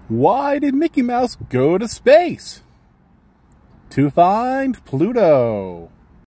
Why did Mickey Mouse go to space? To find Pluto.